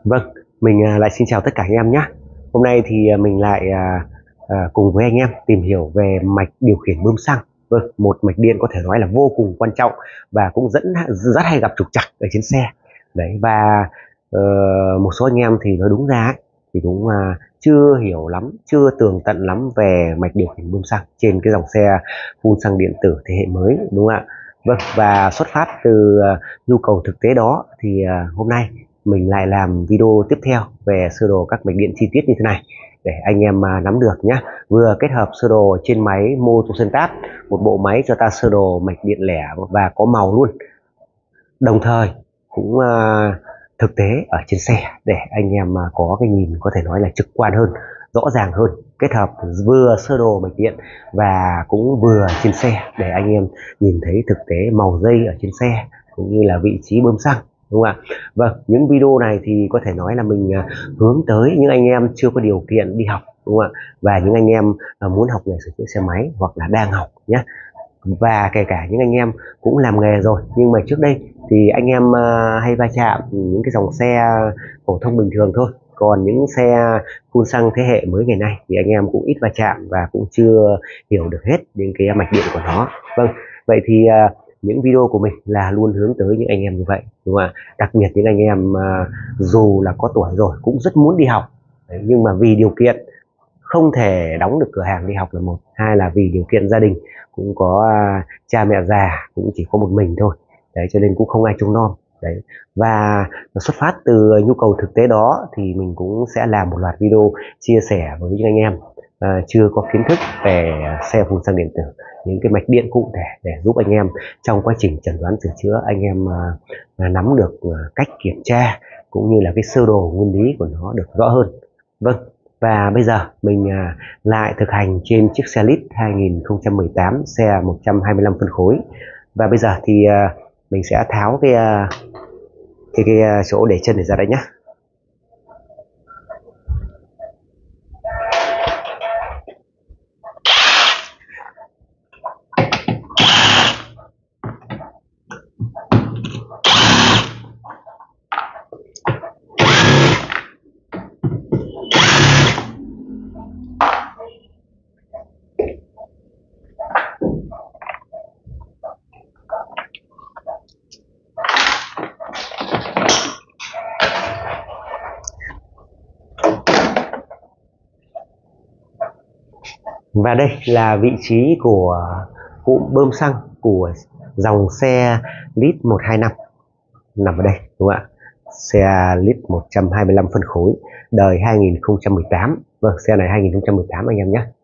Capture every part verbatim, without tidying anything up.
Vâng, mình à, lại xin chào tất cả anh em nhé. Hôm nay thì à, mình lại à, à, cùng với anh em tìm hiểu về mạch điều khiển bơm xăng. Vâng, một mạch điện có thể nói là vô cùng quan trọng và cũng dẫn rất hay gặp trục trặc ở trên xe. Đấy, và ờ, một số anh em thì nói đúng ra ấy, thì cũng à, chưa hiểu lắm, chưa tường tận lắm về mạch điều khiển bơm xăng trên cái dòng xe phun xăng điện tử thế hệ mới, đúng không ạ? Vâng, và xuất phát từ à, nhu cầu thực tế đó thì à, hôm nay mình lại làm video tiếp theo về sơ đồ các mạch điện chi tiết như thế này để anh em à, nắm được nhé. Vừa kết hợp sơ đồ trên máy Motosentat, một bộ máy cho ta sơ đồ mạch điện lẻ và có màu luôn, đồng thời cũng uh, thực tế ở trên xe để anh em uh, có cái nhìn có thể nói là trực quan hơn, rõ ràng hơn, kết hợp vừa sơ đồ mạch điện và cũng vừa trên xe để anh em nhìn thấy thực tế màu dây ở trên xe cũng như là vị trí bơm xăng, đúng không ạ? Vâng, những video này thì có thể nói là mình uh, hướng tới những anh em chưa có điều kiện đi học, đúng không ạ? Và những anh em uh, muốn học nghề sửa chữa xe máy hoặc là đang học nhé, và kể cả những anh em cũng làm nghề rồi nhưng mà trước đây thì anh em uh, hay va chạm những cái dòng xe phổ thông bình thường thôi, còn những xe phun xăng thế hệ mới ngày nay thì anh em cũng ít va chạm và cũng chưa hiểu được hết những cái mạch điện của nó. Vâng, vậy thì uh, những video của mình là luôn hướng tới những anh em như vậy, đúng không ạ? Đặc biệt những anh em uh, dù là có tuổi rồi cũng rất muốn đi học. Đấy, nhưng mà vì điều kiện không thể đóng được cửa hàng đi học là một, hai là vì điều kiện gia đình cũng có uh, cha mẹ già cũng chỉ có một mình thôi, đấy cho nên cũng không ai trông nom. Đấy, và xuất phát từ nhu cầu thực tế đó thì mình cũng sẽ làm một loạt video chia sẻ với những anh em uh, chưa có kiến thức về xe phun xăng điện tử, những cái mạch điện cụ thể để giúp anh em trong quá trình chẩn đoán sửa chữa anh em uh, nắm được uh, cách kiểm tra cũng như là cái sơ đồ nguyên lý của nó được rõ hơn. Vâng, và bây giờ mình à, lại thực hành trên chiếc xe Lead hai nghìn không trăm mười tám, xe một trăm hai mươi lăm phân khối. Và bây giờ thì à, mình sẽ tháo cái à, cái, cái à, chỗ để chân để ra đây nhé. Và đây là vị trí của cụm bơm xăng của dòng xe Lead một hai năm, nằm ở đây, đúng không ạ? Xe Lead một trăm hai mươi lăm phân khối đời hai nghìn không trăm mười tám. Vâng, xe này hai nghìn không trăm mười tám anh em nhé.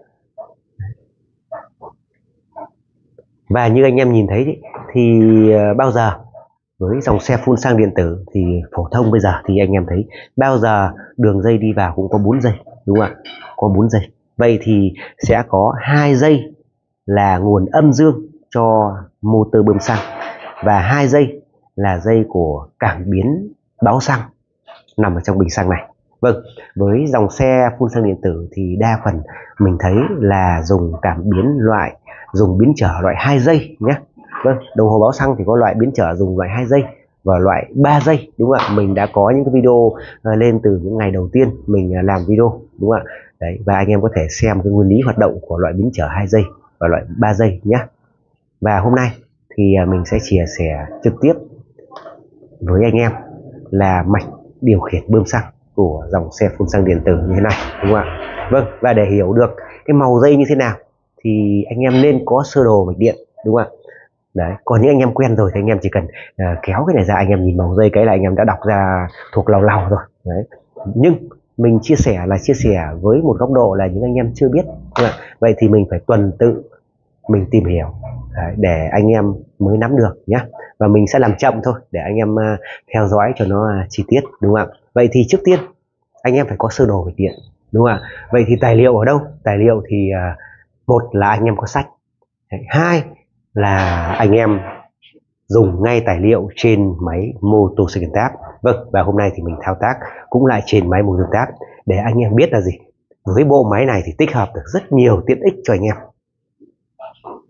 Và như anh em nhìn thấy thì bao giờ với dòng xe phun xăng điện tử thì phổ thông bây giờ thì anh em thấy bao giờ đường dây đi vào cũng có bốn dây, đúng không ạ? Có bốn dây. Vậy thì sẽ có hai dây là nguồn âm dương cho motor bơm xăng và hai dây là dây của cảm biến báo xăng nằm ở trong bình xăng này. Vâng, với dòng xe phun xăng điện tử thì đa phần mình thấy là dùng cảm biến loại dùng biến trở loại hai dây nhé. Vâng, đồng hồ báo xăng thì có loại biến trở dùng loại hai dây và loại ba dây, đúng không ạ? Mình đã có những cái video uh, lên từ những ngày đầu tiên mình uh, làm video, đúng không ạ? Đấy, và anh em có thể xem cái nguyên lý hoạt động của loại biến trở hai dây và loại ba dây nhé. Và hôm nay thì uh, mình sẽ chia sẻ trực tiếp với anh em là mạch điều khiển bơm xăng của dòng xe phun xăng điện tử như thế này, đúng không ạ? Vâng, và để hiểu được cái màu dây như thế nào thì anh em nên có sơ đồ mạch điện, đúng không ạ? Đấy, còn những anh em quen rồi thì anh em chỉ cần uh, kéo cái này ra, anh em nhìn màu dây cái là anh em đã đọc ra thuộc lầu lầu rồi. Đấy, nhưng mình chia sẻ là chia sẻ với một góc độ là những anh em chưa biết, vậy thì mình phải tuần tự mình tìm hiểu. Đấy, để anh em mới nắm được nhé. Và mình sẽ làm chậm thôi để anh em uh, theo dõi cho nó uh, chi tiết, đúng không ạ? Vậy thì trước tiên anh em phải có sơ đồ mạch điện, đúng không ạ? Vậy thì tài liệu ở đâu? Tài liệu thì uh, một là anh em có sách. Đấy, hai là anh em dùng ngay tài liệu trên máy Motosentat. Vâng, và hôm nay thì mình thao tác cũng lại trên máy Motosentat để anh em biết là gì, với bộ máy này thì tích hợp được rất nhiều tiện ích cho anh em.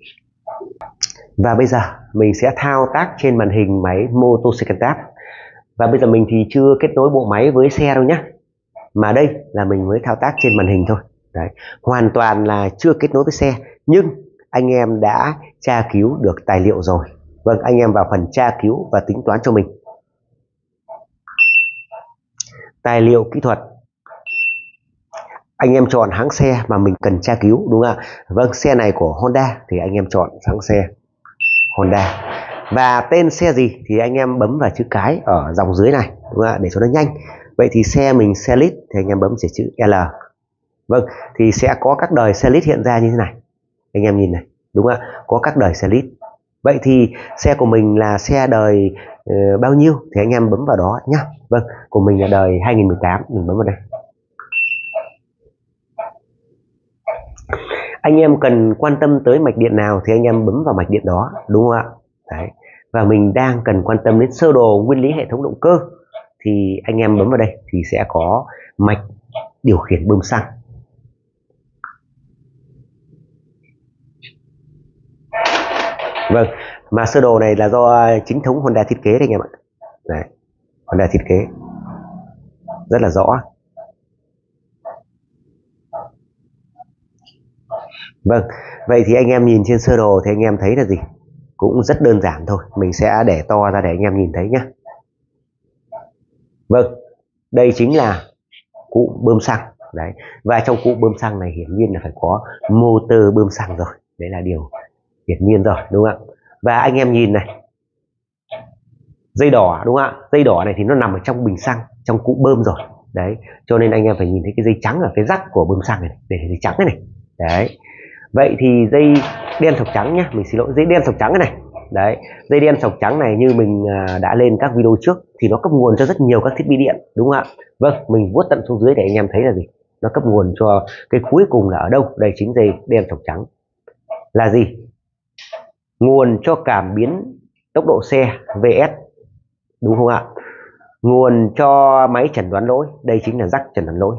Và bây giờ mình sẽ thao tác trên màn hình máy Motosentat Và bây giờ mình thì chưa kết nối bộ máy với xe đâu nhá, mà đây là mình mới thao tác trên màn hình thôi. Đấy, hoàn toàn là chưa kết nối với xe, nhưng anh em đã tra cứu được tài liệu rồi. Vâng, anh em vào phần tra cứu và tính toán cho mình. Tài liệu kỹ thuật, anh em chọn hãng xe mà mình cần tra cứu, đúng không ạ? Vâng, xe này của Honda thì anh em chọn hãng xe Honda. Và tên xe gì thì anh em bấm vào chữ cái ở dòng dưới này, đúng không ạ, để cho nó nhanh. Vậy thì xe mình xe lít thì anh em bấm chữ L. Vâng, thì sẽ có các đời xe lít hiện ra như thế này. Anh em nhìn này, đúng không ạ? Có các đời xe lít. Vậy thì xe của mình là xe đời uh, bao nhiêu thì anh em bấm vào đó nhá. Vâng, của mình là đời hai nghìn mười tám, mình bấm vào đây. Anh em cần quan tâm tới mạch điện nào thì anh em bấm vào mạch điện đó, đúng không ạ? Đấy. Và mình đang cần quan tâm đến sơ đồ nguyên lý hệ thống động cơ thì anh em bấm vào đây thì sẽ có mạch điều khiển bơm xăng. Vâng, mà sơ đồ này là do chính thống Honda thiết kế đấy anh em ạ. Đấy, Honda thiết kế rất là rõ. Vâng, vậy thì anh em nhìn trên sơ đồ thì anh em thấy là gì? Cũng rất đơn giản thôi, mình sẽ để to ra để anh em nhìn thấy nhé. Vâng, đây chính là cụ bơm xăng. Đấy, và trong cụ bơm xăng này hiển nhiên là phải có motor bơm xăng rồi. Đấy là điều hiển nhiên rồi, đúng không ạ? Và anh em nhìn này, dây đỏ, đúng không ạ? Dây đỏ này thì nó nằm ở trong bình xăng, trong cụ bơm rồi. Đấy, cho nên anh em phải nhìn thấy cái dây trắng ở cái rắc của bơm xăng này, để dây trắng này này. Đấy, vậy thì dây đen sọc trắng nhé, mình xin lỗi, dây đen sọc trắng này. Đấy, dây đen sọc trắng này như mình đã lên các video trước thì nó cấp nguồn cho rất nhiều các thiết bị điện, đúng không ạ? Vâng, mình vuốt tận xuống dưới để anh em thấy là gì? Nó cấp nguồn cho cái cuối cùng là ở đâu? Đây chính dây đen sọc trắng. Là gì? Nguồn cho cảm biến tốc độ xe vê ét, đúng không ạ? Nguồn cho máy chẩn đoán lỗi, đây chính là rắc chẩn đoán lỗi.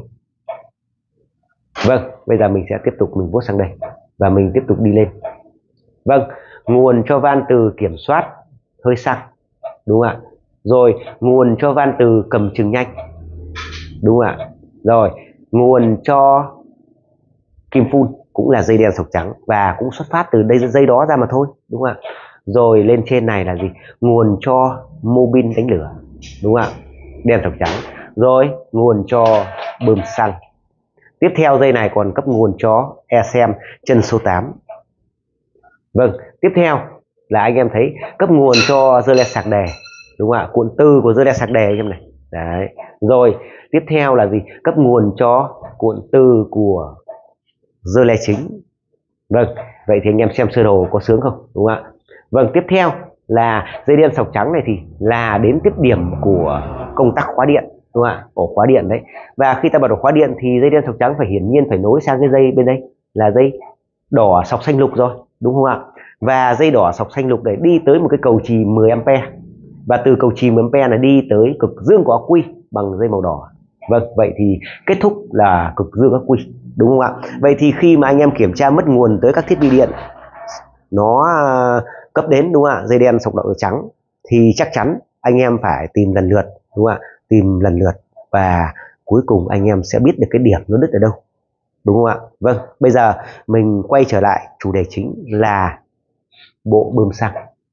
Vâng, bây giờ mình sẽ tiếp tục mình vuốt sang đây và mình tiếp tục đi lên. Vâng, nguồn cho van từ kiểm soát hơi xăng, đúng không ạ? Rồi, nguồn cho van từ cầm chừng nhanh, đúng không ạ? Rồi, nguồn cho kim phun cũng là dây đen sọc trắng và cũng xuất phát từ đây dây đó ra mà thôi, đúng không ạ? Rồi lên trên này là gì? Nguồn cho mô bin đánh lửa, đúng không ạ? Đen sọc trắng. Rồi, nguồn cho bơm xăng. Tiếp theo dây này còn cấp nguồn cho e xê em chân số tám. Vâng, tiếp theo là anh em thấy cấp nguồn cho dơ le sạc đề, đúng không ạ? Cuộn tư của dơ le sạc đề em này. Đấy. Rồi, tiếp theo là gì? Cấp nguồn cho cuộn tư của dơ le chính. Vâng, vậy thì anh em xem sơ đồ có sướng không, đúng không ạ? Vâng, tiếp theo là dây đen sọc trắng này thì là đến tiếp điểm của công tắc khóa điện, đúng không ạ? Ổ khóa điện đấy. Và khi ta bật ổ khóa điện thì dây đen sọc trắng phải hiển nhiên phải nối sang cái dây bên đây là dây đỏ sọc xanh lục rồi, đúng không ạ? Và dây đỏ sọc xanh lục này đi tới một cái cầu chì mười am pe, và từ cầu chì mười am pe này đi tới cực dương của ắc quy bằng dây màu đỏ. Vâng, vậy thì kết thúc là cực dương ắc quy, đúng không ạ? Vậy thì khi mà anh em kiểm tra mất nguồn tới các thiết bị điện nó cấp đến, đúng không ạ, dây đen sọc đỏ trắng thì chắc chắn anh em phải tìm lần lượt, đúng không ạ? Tìm lần lượt và cuối cùng anh em sẽ biết được cái điểm nó đứt ở đâu, đúng không ạ? Vâng, bây giờ mình quay trở lại chủ đề chính là bộ bơm xăng.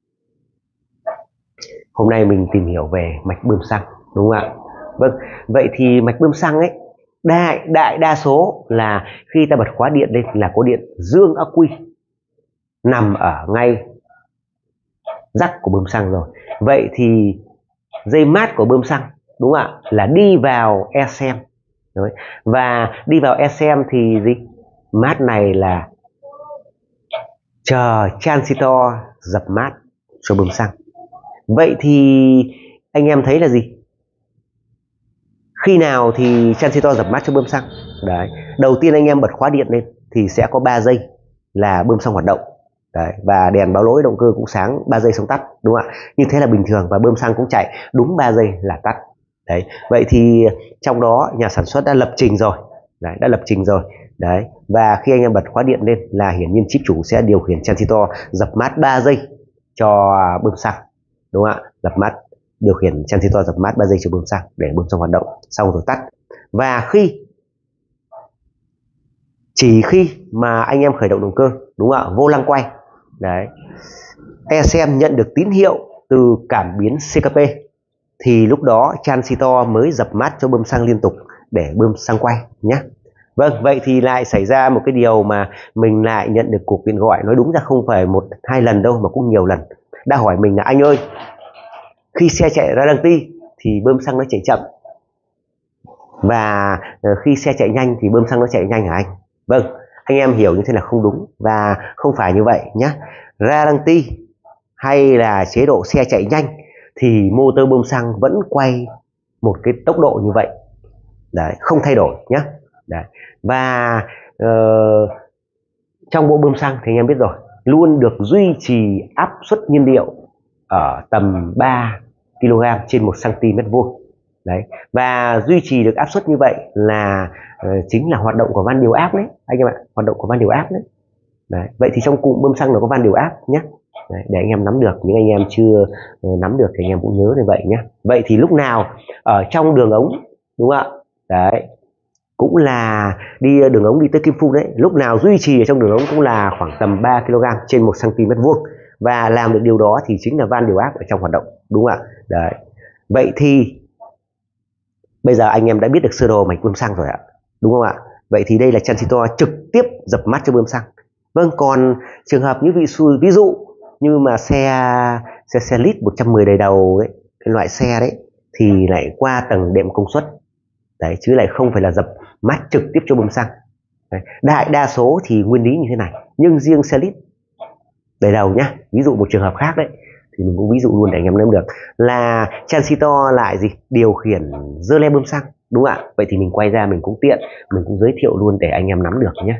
Hôm nay mình tìm hiểu về mạch bơm xăng, đúng không ạ? Vâng, vậy thì mạch bơm xăng ấy đại đại đa số là khi ta bật khóa điện lên là có điện dương ắc quy nằm ở ngay rắc của bơm xăng rồi. Vậy thì dây mát của bơm xăng, đúng không ạ, là đi vào e xê em. Đấy. Và đi vào e xê em thì gì? Mát này là chờ transistor dập mát cho bơm xăng. Vậy thì anh em thấy là gì? Khi nào thì transistor dập mát cho bơm xăng? Đấy. Đầu tiên anh em bật khóa điện lên thì sẽ có ba giây là bơm xăng hoạt động. Đấy. Và đèn báo lỗi động cơ cũng sáng, ba giây xong tắt, đúng không ạ? Như thế là bình thường và bơm xăng cũng chạy đúng ba giây là tắt. Đấy. Vậy thì trong đó nhà sản xuất đã lập trình rồi. Đấy, đã lập trình rồi. Đấy. Và khi anh em bật khóa điện lên là hiển nhiên chip chủ sẽ điều khiển transistor dập mát ba giây cho bơm xăng, đúng không ạ? Dập mát điều khiển transistor dập mát ba giây cho bơm xăng để bơm xăng hoạt động, xong rồi tắt. Và khi chỉ khi mà anh em khởi động động cơ, đúng không ạ, vô lăng quay đấy, e xê em nhận được tín hiệu từ cảm biến xê ca pê thì lúc đó transistor mới dập mát cho bơm xăng liên tục để bơm xăng quay nhé. Vâng, vậy thì lại xảy ra một cái điều mà mình lại nhận được cuộc điện gọi, nói đúng ra không phải một hai lần đâu mà cũng nhiều lần, đã hỏi mình là anh ơi, khi xe chạy ra đăng ti thì bơm xăng nó chạy chậm, và khi xe chạy nhanh thì bơm xăng nó chạy nhanh hả anh? Vâng, anh em hiểu như thế là không đúng và không phải như vậy nhé. Ra đăng ti hay là chế độ xe chạy nhanh thì motor bơm xăng vẫn quay một cái tốc độ như vậy đấy, không thay đổi nhé. Đấy. Và uh, trong bộ bơm xăng thì anh em biết rồi, luôn được duy trì áp suất nhiên liệu ở tầm ba ki lô gam trên một xăng-ti-mét vuông. Đấy. Và duy trì được áp suất như vậy là uh, chính là hoạt động của van điều áp đấy anh em ạ, hoạt động của van điều áp đấy. Đấy. Vậy thì trong cụm bơm xăng nó có van điều áp nhé. Đấy, để anh em nắm được, những anh em chưa uh, nắm được thì anh em cũng nhớ như vậy nhé. Vậy thì lúc nào ở trong đường ống, đúng không ạ, đấy, cũng là đi đường ống đi tới kim phun đấy, lúc nào duy trì ở trong đường ống cũng là khoảng tầm ba ki lô gam trên một xăng-ti-mét vuông, và làm được điều đó thì chính là van điều áp ở trong hoạt động, đúng không ạ? Đấy. Vậy thì bây giờ anh em đã biết được sơ đồ mạch bơm xăng rồi ạ, đúng không ạ? Vậy thì đây là transistor trực tiếp dập mát cho bơm xăng. Vâng, còn trường hợp như ví dụ, ví dụ như mà xe xe xe lít một trăm mười đầy đầu đấy, cái loại xe đấy thì lại qua tầng đệm công suất đấy, chứ lại không phải là dập mát trực tiếp cho bơm xăng. Đấy. Đại đa số thì nguyên lý như thế này, nhưng riêng xe lít đầy đầu nhá, ví dụ một trường hợp khác đấy thì mình cũng ví dụ luôn để anh em nắm được, là transistor lại gì điều khiển dơ le bơm xăng, đúng không ạ? Vậy thì mình quay ra mình cũng tiện, mình cũng giới thiệu luôn để anh em nắm được nhé.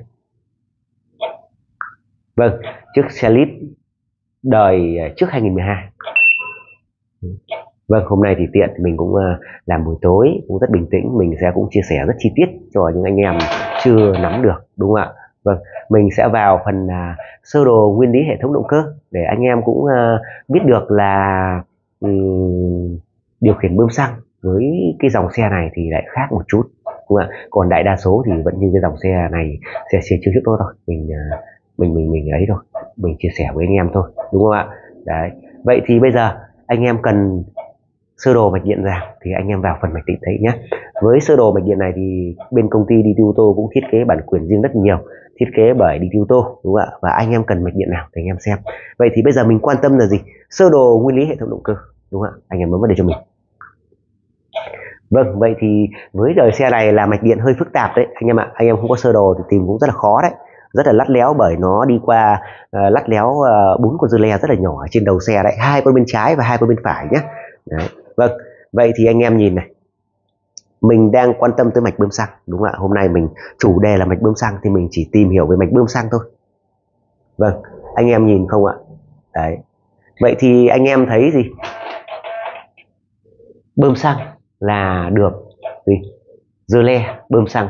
Vâng, chiếc xe lít đời trước hai nghìn mười hai. Vâng, hôm nay thì tiện mình cũng uh, làm buổi tối cũng rất bình tĩnh, mình sẽ cũng chia sẻ rất chi tiết cho những anh em chưa nắm được, đúng không ạ? Vâng, mình sẽ vào phần uh, sơ đồ nguyên lý hệ thống động cơ để anh em cũng uh, biết được là um, điều khiển bơm xăng với cái dòng xe này thì lại khác một chút, đúng không ạ? Còn đại đa số thì vẫn như cái dòng xe này, xe xe trước đó thôi, mình uh, mình mình mình ấy thôi, mình chia sẻ với anh em thôi, đúng không ạ? Đấy. Vậy thì bây giờ anh em cần sơ đồ mạch điện ràng thì anh em vào phần mạch điện thấy nhé. Với sơ đồ mạch điện này thì bên công ty đê tê ô tô cũng thiết kế bản quyền riêng rất nhiều, thiết kế bởi đê tê ô tô, đúng không ạ? Và anh em cần mạch điện nào thì anh em xem. Vậy thì bây giờ mình quan tâm là gì? Sơ đồ nguyên lý hệ thống động cơ, đúng không ạ? Anh em bấm vào đây cho mình. Vâng, vậy thì với đời xe này là mạch điện hơi phức tạp đấy anh em ạ. Anh em không có sơ đồ thì tìm cũng rất là khó đấy, rất là lắt léo, bởi nó đi qua uh, lắt léo bốn uh, con dưa le rất là nhỏ ở trên đầu xe đấy, hai con bên trái và hai con bên phải nhé. Đấy. Vâng, vậy thì anh em nhìn này, mình đang quan tâm tới mạch bơm xăng, đúng không ạ? Hôm nay mình chủ đề là mạch bơm xăng thì mình chỉ tìm hiểu về mạch bơm xăng thôi. Vâng, anh em nhìn không ạ? Đấy. Vậy thì anh em thấy gì? Bơm xăng là được gì? Dưa le bơm xăng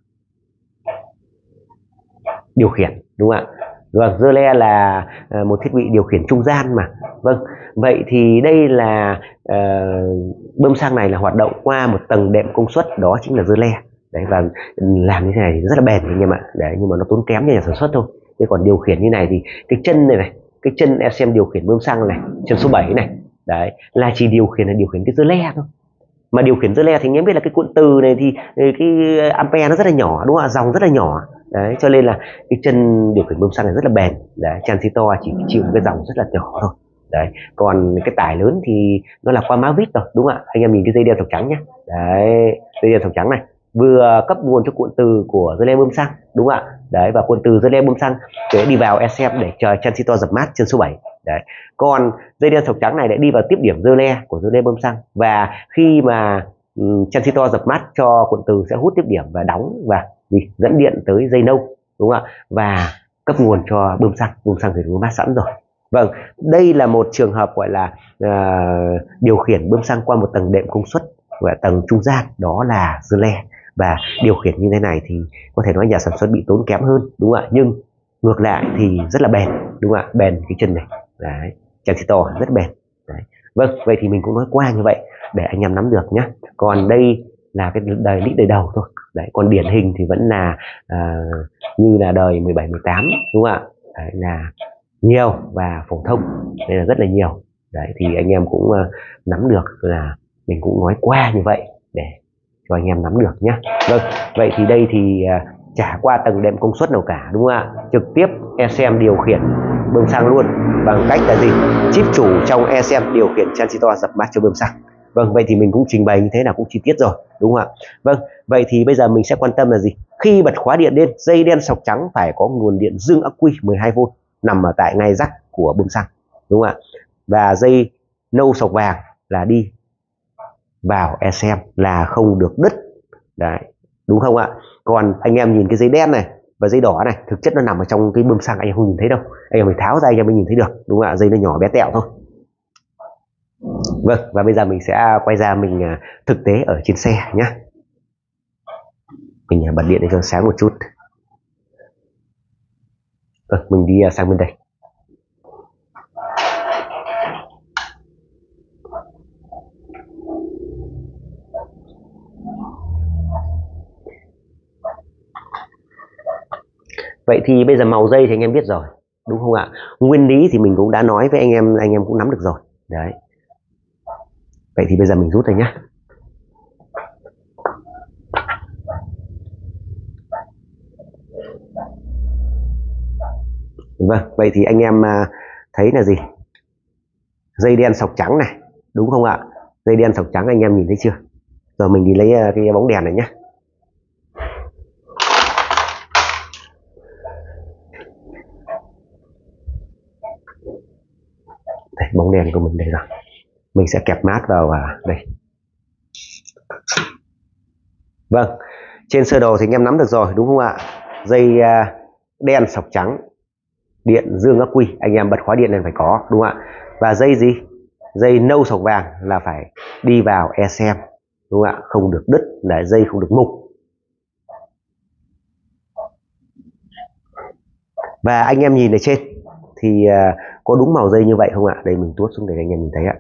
điều khiển, đúng không ạ? Vâng, dưa le là uh, một thiết bị điều khiển trung gian mà. Vâng, vậy thì đây là uh, bơm xăng này là hoạt động qua một tầng đệm công suất, đó chính là dưa le. Đấy, và làm như thế này thì rất là bền anh em ạ. Đấy, nhưng mà nó tốn kém cho nhà sản xuất thôi. Thế còn điều khiển như này thì cái chân này này, cái chân e xê em điều khiển bơm xăng này, chân số bảy này, đấy là chỉ điều khiển là điều khiển cái dưa le thôi. Mà điều khiển dưa le thì anh em biết là cái cuộn từ này thì cái ampere nó rất là nhỏ, đúng không ạ? Dòng rất là nhỏ. Đấy, cho nên là cái chân điều khiển bơm xăng này rất là bền. Đấy, transistor chỉ chịu cái dòng rất là nhỏ thôi. Đấy, còn cái tải lớn thì nó là qua má vít rồi, đúng không ạ? Anh em nhìn cái dây đeo thọc trắng nhé. Đấy, dây đeo thọc trắng này vừa cấp nguồn cho cuộn từ của dưa le bơm xăng, đúng không ạ? Đấy, và cuộn từ dưa le bơm xăng để đi vào e xê em để chờ transistor dập mát chân số bảy. Đấy, còn dây đeo thọc trắng này lại đi vào tiếp điểm dưa le của dưa le bơm xăng, và khi mà um, transistor dập mát cho cuộn từ sẽ hút tiếp điểm và đóng và gì dẫn điện tới dây nâu, đúng không ạ? Và cấp nguồn cho bơm xăng, bơm xăng thì nó mát sẵn rồi. Vâng, đây là một trường hợp gọi là uh, điều khiển bơm xăng qua một tầng đệm công suất và tầng trung gian, đó là dưa le. Và điều khiển như thế này thì có thể nói nhà sản xuất bị tốn kém hơn, đúng không ạ? Nhưng ngược lại thì rất là bền, đúng không ạ? Bền cái chân này, đấy, transistor rất bền. Đấy. Vâng, vậy thì mình cũng nói qua như vậy để anh em nắm được nhé. Còn đây là cái đời lít đời đầu thôi. Đấy, còn điển hình thì vẫn là à, như là đời mười bảy mười tám, đúng không ạ? Đấy, là nhiều và phổ thông, đây là rất là nhiều. Đấy thì anh em cũng uh, nắm được là mình cũng nói qua như vậy để cho anh em nắm được nhé. Vâng, vậy thì đây thì uh, chả qua tầng đệm công suất nào cả, đúng không ạ? Trực tiếp e xê em điều khiển bơm xăng luôn bằng cách là gì? Chip chủ trong e xê em điều khiển transistor dập mát cho bơm xăng. Vâng, vậy thì mình cũng trình bày như thế là cũng chi tiết rồi, đúng không ạ? Vâng, vậy thì bây giờ mình sẽ quan tâm là gì? Khi bật khóa điện lên, dây đen sọc trắng phải có nguồn điện dương ắc quy mười hai vôn nằm ở tại ngay rắc của bơm xăng, đúng không ạ? Và dây nâu sọc vàng là đi vào e xê em là không được đứt. Đấy, đúng không ạ? Còn anh em nhìn cái dây đen này và dây đỏ này, thực chất nó nằm ở trong cái bơm xăng, anh em không nhìn thấy đâu. Anh em phải tháo ra anh em mới nhìn thấy được, đúng không ạ? Dây nó nhỏ bé tẹo thôi. Vâng, và bây giờ mình sẽ quay ra mình thực tế ở trên xe nhé. Mình bật điện để cho sáng một chút. Vâng, mình đi sang bên đây. Vậy thì bây giờ màu dây thì anh em biết rồi, đúng không ạ? Nguyên lý thì mình cũng đã nói với anh em, anh em cũng nắm được rồi. Đấy. Vậy thì bây giờ mình rút rồi nhé. Vâng, vậy thì anh em thấy là gì? Dây đen sọc trắng này, đúng không ạ? Dây đen sọc trắng anh em nhìn thấy chưa? Rồi mình đi lấy cái bóng đèn này nhé. Đây, bóng đèn của mình đây rồi. Mình sẽ kẹp mát vào đây. Vâng, trên sơ đồ thì anh em nắm được rồi, đúng không ạ? Dây đen sọc trắng, điện dương ắc quy, anh em bật khóa điện lên phải có, đúng không ạ? Và dây gì? Dây nâu sọc vàng là phải đi vào e xê em, đúng không ạ? Không được đứt, để dây không được mục. Và anh em nhìn ở trên thì uh, có đúng màu dây như vậy không ạ? Đây mình tuốt xuống để anh em nhìn thấy ạ.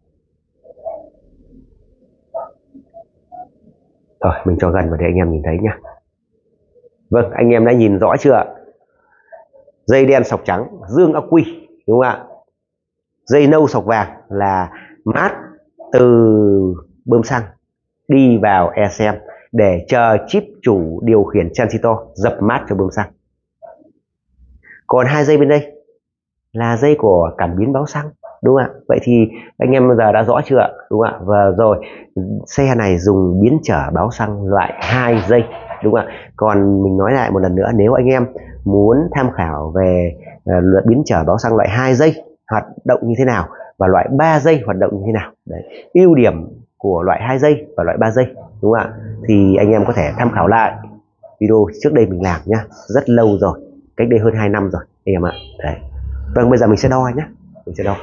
Rồi mình cho gần vào để anh em nhìn thấy nhá. Vâng, anh em đã nhìn rõ chưa ạ? Dây đen sọc trắng dương ắc quy, đúng không ạ? Dây nâu sọc vàng là mát từ bơm xăng đi vào e xê em để chờ chip chủ điều khiển transistor dập mát cho bơm xăng. Còn hai dây bên đây là dây của cảm biến báo xăng, đúng không ạ? Vậy thì anh em bây giờ đã rõ chưa ạ? Đúng không ạ? Và rồi xe này dùng biến trở báo xăng loại hai dây, đúng không ạ? Còn mình nói lại một lần nữa, nếu anh em muốn tham khảo về uh, luật biến trở báo xăng loại hai dây hoạt động như thế nào và loại ba dây hoạt động như thế nào, đấy, ưu điểm của loại hai dây và loại ba dây, đúng không ạ? Thì anh em có thể tham khảo lại video trước đây mình làm nhá, rất lâu rồi, cách đây hơn hai năm rồi anh em ạ. Đấy. Vâng, bây giờ mình sẽ đo nhé. Mình sẽ đo.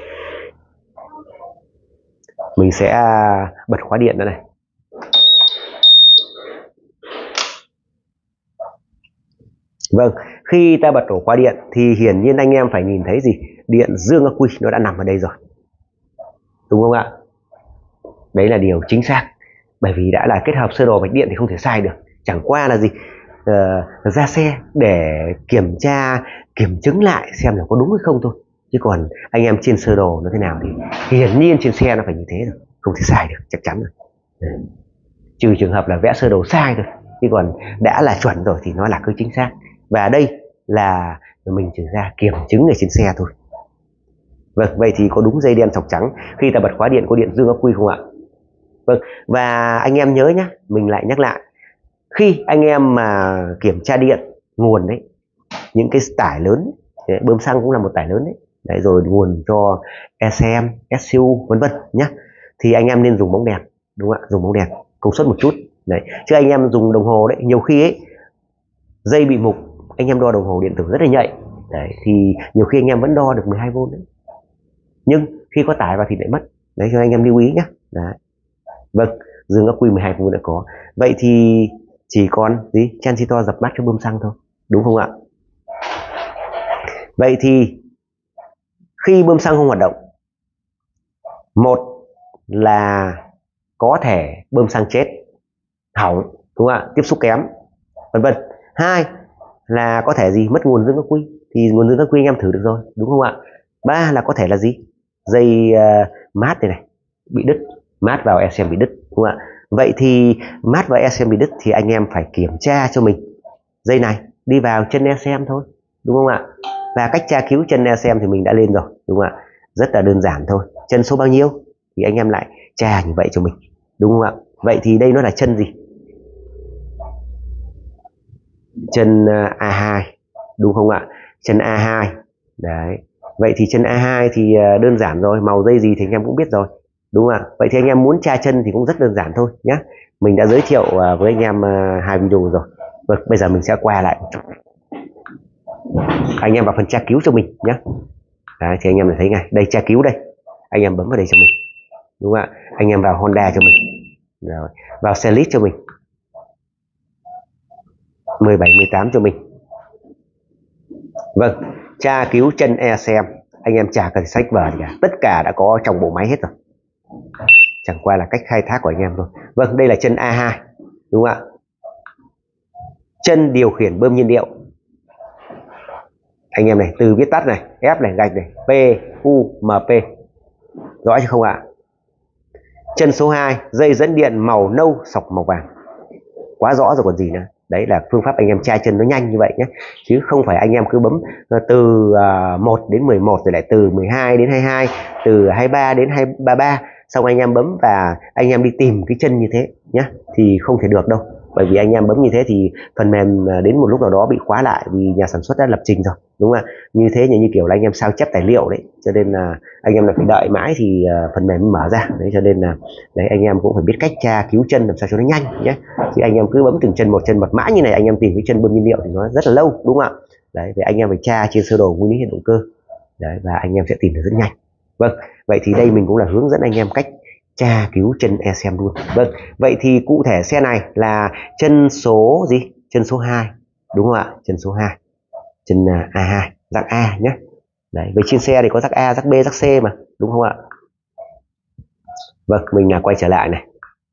Mình sẽ bật khóa điện nữa này. Vâng, khi ta bật ổ khóa điện thì hiển nhiên anh em phải nhìn thấy gì? Điện dương ắc quy nó đã nằm ở đây rồi, đúng không ạ? Đấy là điều chính xác. Bởi vì đã là kết hợp sơ đồ mạch điện thì không thể sai được. Chẳng qua là gì? Uh, ra xe để kiểm tra, kiểm chứng lại xem là có đúng hay không thôi. Chứ còn anh em trên sơ đồ nó thế nào thì hiển nhiên trên xe nó phải như thế rồi, không thể sai được, chắc chắn rồi. Ừ. Trừ trường hợp là vẽ sơ đồ sai thôi, chứ còn đã là chuẩn rồi thì nó là cứ chính xác. Và đây là mình chỉ ra kiểm chứng ở trên xe thôi. Vâng, vậy thì có đúng dây đen sọc trắng khi ta bật khóa điện có điện dương ắc quy không ạ? Vâng, và anh em nhớ nhé, mình lại nhắc lại, khi anh em mà kiểm tra điện nguồn đấy, những cái tải lớn, bơm xăng cũng là một tải lớn đấy, đấy rồi nguồn cho e xê em, ét xê u vân vân nhé, thì anh em nên dùng bóng đèn, đúng không ạ? Dùng bóng đèn công suất một chút đấy, chứ anh em dùng đồng hồ đấy, nhiều khi ấy dây bị mục, anh em đo đồng hồ điện tử rất là nhạy đấy, thì nhiều khi anh em vẫn đo được mười hai vôn đấy, nhưng khi có tải vào thì lại mất đấy, cho anh em lưu ý nhé. Đấy. Vâng, dương ắc quy mười hai vôn đã có. Vậy thì chỉ còn gì? Transistor dập mát cho bơm xăng thôi, đúng không ạ? Vậy thì khi bơm xăng không hoạt động Một là có thể bơm xăng chết, hỏng, đúng không ạ, tiếp xúc kém, vân vân. Hai là có thể gì, mất nguồn dương ắc quy, thì nguồn dương ắc quy anh em thử được rồi, đúng không ạ. Ba là có thể là gì, dây uh, mát này này bị đứt, mát vào e xê em bị đứt, đúng không ạ. Vậy thì mát vào e xê em bị đứt thì anh em phải kiểm tra cho mình dây này đi vào chân e xê em thôi, đúng không ạ. Và cách tra cứu chân e xê em thì mình đã lên rồi, đúng không ạ, rất là đơn giản thôi. Chân số bao nhiêu thì anh em lại tra như vậy cho mình, đúng không ạ. Vậy thì đây nó là chân gì, chân a hai, đúng không ạ, chân a hai. Đấy, vậy thì chân a hai thì đơn giản rồi, màu dây gì thì anh em cũng biết rồi, đúng không ạ. Vậy thì anh em muốn tra chân thì cũng rất đơn giản thôi nhé. Mình đã giới thiệu với anh em hai video rồi. Vâng, bây giờ mình sẽ qua lại, anh em vào phần tra cứu cho mình nhé. Đấy, thì anh em thấy ngay đây, tra cứu đây, anh em bấm vào đây cho mình, đúng không ạ. Anh em vào Honda cho mình, rồi vào xe list cho mình, mười bảy mười tám cho mình. Vâng, tra cứu chân e xê em anh em chả cần sách vở gì cả, tất cả đã có trong bộ máy hết rồi, chẳng qua là cách khai thác của anh em thôi. Vâng, đây là chân a hai, đúng không ạ. Chân điều khiển bơm nhiên liệu, anh em này, từ viết tắt này, F này, gạch này, P U M P, rõ chứ không ạ. Chân số hai, dây dẫn điện màu nâu sọc màu vàng, quá rõ rồi còn gì nữa. Đấy là phương pháp anh em tra chân nó nhanh như vậy nhé, chứ không phải anh em cứ bấm từ một đến mười một rồi lại từ mười hai đến hai mươi hai, từ hai mươi ba đến hai ba ba, xong anh em bấm và anh em đi tìm cái chân như thế nhé, thì không thể được đâu. Bởi vì anh em bấm như thế thì phần mềm đến một lúc nào đó bị khóa lại, vì nhà sản xuất đã lập trình rồi, đúng không ạ. Như thế như, như kiểu là anh em sao chép tài liệu đấy, cho nên là anh em là phải đợi mãi thì uh, phần mềm mở ra đấy. Cho nên là đấy, anh em cũng phải biết cách tra cứu chân làm sao cho nó nhanh nhé. Thì anh em cứ bấm từng chân một chân một mãi như này, anh em tìm cái chân bơm nhiên liệu thì nó rất là lâu, đúng không ạ. Đấy, vậy anh em phải tra trên sơ đồ nguyên lý hệ động cơ đấy, và anh em sẽ tìm được rất nhanh. Vâng, vậy thì đây mình cũng là hướng dẫn anh em cách tra cứu chân e xê em luôn. Vâng, vậy thì cụ thể xe này là chân số gì, chân số hai, đúng không ạ, chân số hai, chân a hai, rắc A nhé. Đấy, với trên xe thì có rắc A, rắc B, rắc C mà, đúng không ạ. Vâng, mình là quay trở lại này,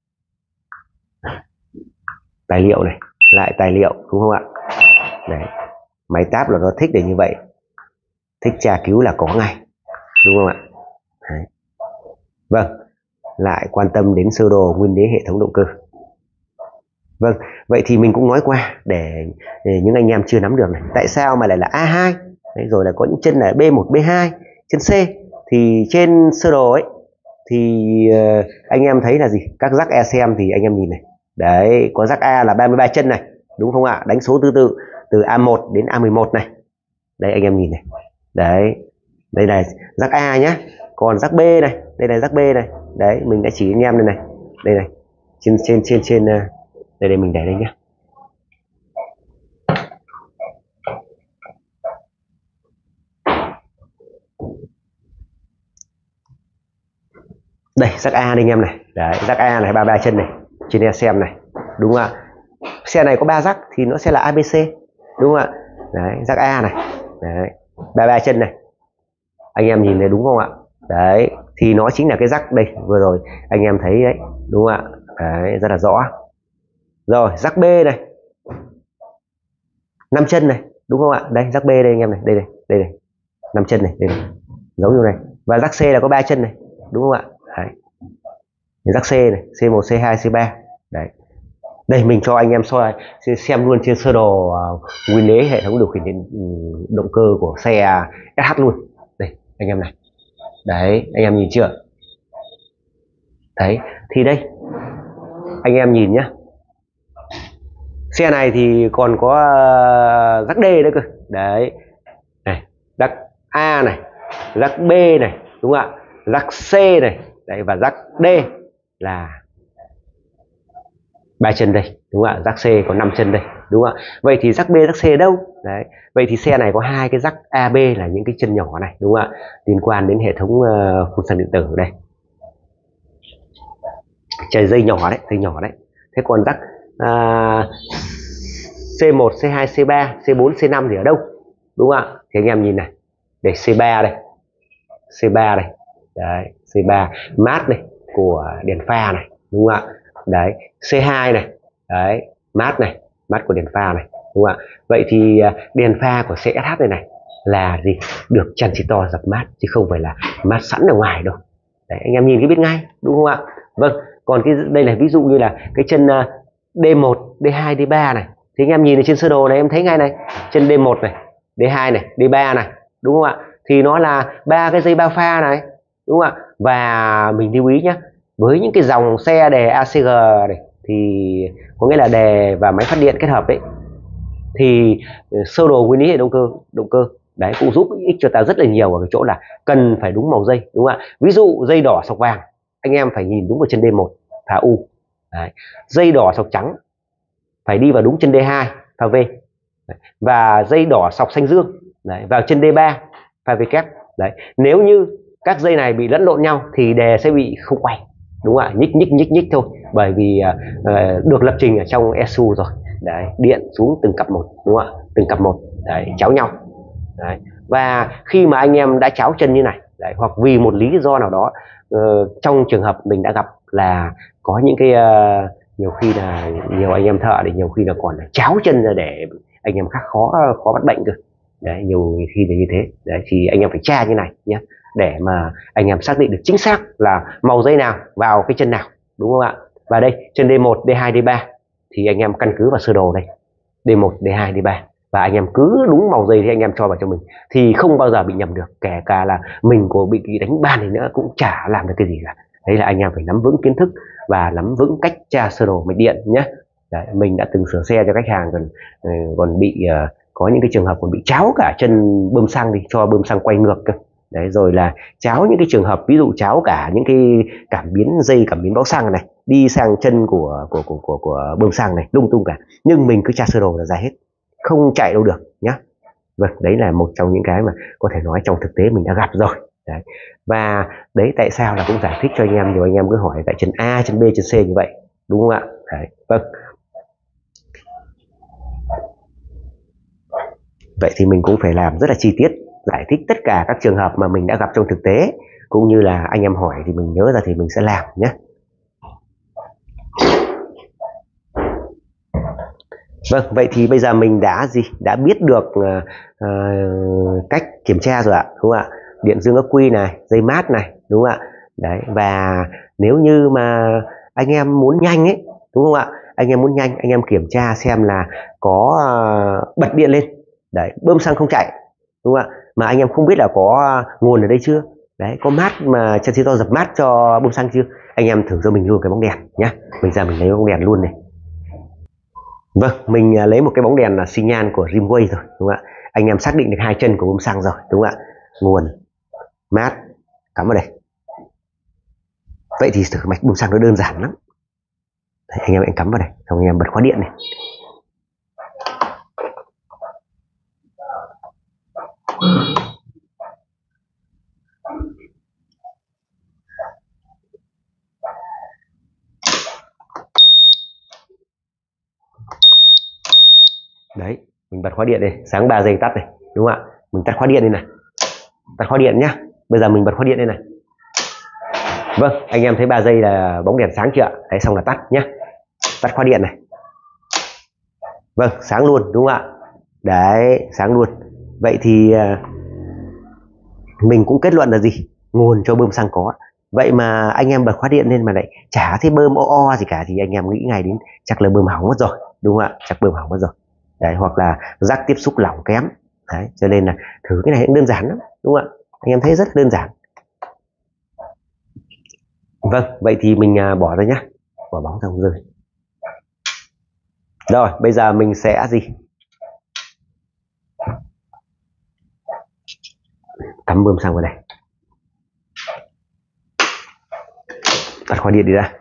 tài liệu này, lại tài liệu, đúng không ạ. Đấy, máy tab là nó thích để như vậy, thích tra cứu là có ngay, đúng không ạ. Đấy. Vâng, lại quan tâm đến sơ đồ nguyên lý hệ thống động cơ. Vâng, vậy thì mình cũng nói qua để, để những anh em chưa nắm được này, tại sao mà lại là a hai. Đấy, rồi là có những chân là B một, B hai, chân C. Thì trên sơ đồ ấy thì uh, anh em thấy là gì, các rắc e xê em thì anh em nhìn này, đấy, có rắc A là ba mươi ba chân này, đúng không ạ, đánh số thứ tự từ A một đến A mười một này. Đấy, anh em nhìn này, đấy, đây là rắc A nhá. Còn rắc B này, đây là rắc B này, đấy, mình đã chỉ anh em đây này, đây này, trên trên trên trên đây, đây mình để đây nhá. Đây, rắc A đây anh em này, đấy, rắc A này, ba mươi ba chân này, trên e xê em này, đúng không ạ. Xe này có ba rắc thì nó sẽ là a bê xê, đúng không ạ. Đấy, rắc A này, đấy, ba mươi ba chân này, anh em nhìn thấy đúng không ạ. Đấy, thì nó chính là cái rắc đây vừa rồi anh em thấy đấy, đúng không ạ. Đấy, rất là rõ. Rồi, rắc B này, năm chân này, đúng không ạ. Đây, rắc B đây anh em này, đây này, đây này, năm chân này, đây này, giống như này. Và rắc C là có ba chân này, đúng không ạ. Đấy, rắc C này, C một, C hai, C ba. Đấy, đây mình cho anh em soi xem luôn trên sơ đồ uh, nguyên lý hệ thống điều khiển điện, um, động cơ của xe ét hát luôn. Đây anh em này, đấy, anh em nhìn chưa. Đấy, thì đây anh em nhìn nhá, xe này thì còn có uh, rắc D nữa cơ. Đấy này, rắc A này, rắc B này, đúng không ạ, rắc C này, đấy, và rắc D là ba chân đây, đúng không ạ. Rắc C có năm chân đây, đúng không ạ. Vậy thì rắc B, rắc C ở đâu? Đấy, vậy thì xe này có hai cái rắc A B là những cái chân nhỏ này, đúng không ạ, liên quan đến hệ thống uh, phun xăng điện tử đây, trời, dây nhỏ đấy, dây nhỏ đấy. Thế còn rắc uh, C một, C hai, C ba, C bốn, C năm thì ở đâu, đúng không ạ. Thì anh em nhìn này, để C ba đây, C ba đây, đấy, xê ba mát này của đèn pha này, đúng không ạ? Đấy, xê hai này, đấy, mát này, mát của đèn pha này, đúng không ạ? Vậy thì đèn pha của xê ét hát này này là gì? Được transistor dập mát chứ không phải là mát sẵn ở ngoài đâu. Đấy, anh em nhìn cái biết ngay, đúng không ạ? Vâng, còn cái đây là ví dụ như là cái chân đê một, đê hai, đê ba này, thì anh em nhìn ở trên sơ đồ này em thấy ngay này, chân đê một này, đê hai này, đê ba này, đúng không ạ? Thì nó là ba cái dây ba pha này, đúng không ạ? Và mình lưu ý nhé, với những cái dòng xe đề a xê giê này thì có nghĩa là đề và máy phát điện kết hợp đấy, thì sơ đồ nguyên lý hệ động cơ động cơ đấy cũng giúp ích cho ta rất là nhiều ở cái chỗ là cần phải đúng màu dây, đúng không ạ? Ví dụ dây đỏ sọc vàng anh em phải nhìn đúng vào chân đê một pha U, đấy. Dây đỏ sọc trắng phải đi vào đúng chân đê hai pha V, đấy. Và dây đỏ sọc xanh dương đấy, vào chân đê ba pha V kép. Đấy, nếu như các dây này bị lẫn lộn nhau thì đề sẽ bị không quay, đúng không ạ? Nhích nhích nhích nhích thôi, bởi vì uh, được lập trình ở trong e xê u rồi. Đấy, điện xuống từng cặp một, đúng không ạ? Từng cặp một, đấy, cháo nhau. Đấy. Và khi mà anh em đã cháo chân như này, đấy, hoặc vì một lý do nào đó, uh, trong trường hợp mình đã gặp là có những cái uh, nhiều khi là nhiều anh em thợ thì nhiều khi là còn cháo chân ra để anh em khác khó khó bắt bệnh cơ. Đấy, nhiều khi là như thế. Đấy, thì anh em phải tra như này nhé, để mà anh em xác định được chính xác là màu dây nào vào cái chân nào, đúng không ạ? Và đây chân đê một, đê hai, đê ba thì anh em căn cứ vào sơ đồ đây, đê một, đê hai, đê ba, và anh em cứ đúng màu dây thì anh em cho vào cho mình thì không bao giờ bị nhầm được, kể cả là mình có bị đánh ban thì nữa cũng chả làm được cái gì cả. Đấy là anh em phải nắm vững kiến thức và nắm vững cách tra sơ đồ mạch điện nhé. Đấy, mình đã từng sửa xe cho khách hàng còn còn bị uh, có những cái trường hợp còn bị cháo cả chân bơm xăng đi, cho bơm xăng quay ngược cơ. Đấy, rồi là cháo những cái trường hợp ví dụ cháo cả những cái cảm biến dây, cảm biến báo xăng này đi sang chân của của của của, của bơm xăng này, lung tung cả. Nhưng mình cứ tra sơ đồ là ra hết, không chạy đâu được nhá. Vâng, đấy là một trong những cái mà có thể nói trong thực tế mình đã gặp rồi. Đấy. Và đấy tại sao là cũng giải thích cho anh em, nhiều anh em cứ hỏi tại chân A, chân B, chân C như vậy, đúng không ạ? Đấy. Vâng. Vậy thì mình cũng phải làm rất là chi tiết, giải thích tất cả các trường hợp mà mình đã gặp trong thực tế, cũng như là anh em hỏi thì mình nhớ ra thì mình sẽ làm nhé. Vâng, vậy thì bây giờ mình đã gì đã biết được uh, uh, cách kiểm tra rồi ạ, đúng không ạ? Điện dương ắc quy này, dây mát này, đúng không ạ? Đấy, và nếu như mà anh em muốn nhanh ấy, đúng không ạ? Anh em muốn nhanh, anh em kiểm tra xem là có uh, bật điện lên, đấy, bơm xăng không chạy, đúng không ạ? Mà anh em không biết là có nguồn ở đây chưa, đấy, có mát mà transistor dập mát cho bơm xăng chưa, anh em thử cho mình luôn cái bóng đèn nhá. Mình ra mình lấy bóng đèn luôn này. Vâng, mình lấy một cái bóng đèn là xi nhan của Rimway rồi, đúng không ạ? Anh em xác định được hai chân của bơm xăng rồi, đúng không ạ? Nguồn, mát, cắm vào đây. Vậy thì thử mạch bơm xăng nó đơn giản lắm. Đấy, anh em anh cắm vào đây, xong anh em bật khóa điện này. Đấy, mình bật khóa điện đây, sáng ba giây tắt này, đúng không ạ? Mình tắt khóa điện đây này, tắt khóa điện nhá. Bây giờ mình bật khóa điện đây này. Vâng, anh em thấy ba giây là bóng đèn sáng chưa? Đấy, xong là tắt nhá. Tắt khóa điện này. Vâng, sáng luôn, đúng không ạ? Đấy, sáng luôn. Vậy thì mình cũng kết luận là gì? Nguồn cho bơm xăng có. Vậy mà anh em bật khóa điện lên mà lại chả thấy bơm o o gì cả thì anh em nghĩ ngay đến chắc là bơm hỏng mất rồi, đúng không ạ? Chắc bơm hỏng mất rồi. Đấy, hoặc là rắc tiếp xúc lỏng kém. Đấy, cho nên là thử cái này cũng đơn giản lắm, đúng không ạ? Anh em thấy rất đơn giản. Vâng, vậy thì mình bỏ ra nhá, bỏ bóng ra không rơi. Rồi, bây giờ mình sẽ gì? Cắm bơm xăng vào đây. Tắt khóa điện đi ra.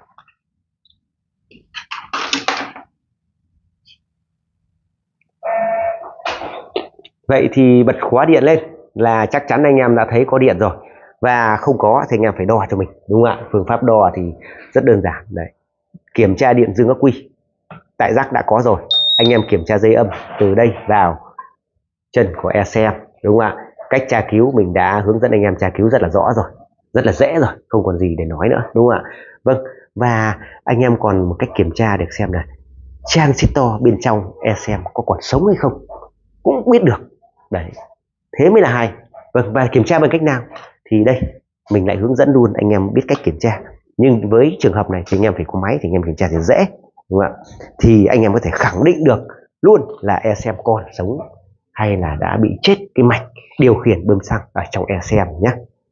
Vậy thì bật khóa điện lên là chắc chắn anh em đã thấy có điện rồi. Và không có thì anh em phải đo cho mình, đúng không ạ? Phương pháp đo thì rất đơn giản. Đấy, kiểm tra điện dương ắc quy. Tại rắc đã có rồi. Anh em kiểm tra dây âm từ đây vào chân của e xê em, đúng không ạ? Cách tra cứu mình đã hướng dẫn anh em tra cứu rất là rõ rồi. rất là dễ rồi, không còn gì để nói nữa, đúng không ạ? Vâng, và anh em còn một cách kiểm tra được xem là transistor bên trong e xê em có còn sống hay không, cũng biết được. Đấy, thế mới là hay. Vâng, và kiểm tra bằng cách nào thì đây mình lại hướng dẫn luôn anh em biết cách kiểm tra. Nhưng với trường hợp này thì anh em phải có máy thì anh em kiểm tra thì dễ, đúng không ạ? Thì anh em có thể khẳng định được luôn là e xê em còn sống hay là đã bị chết cái mạch điều khiển bơm xăng ở trong e xê em nhé.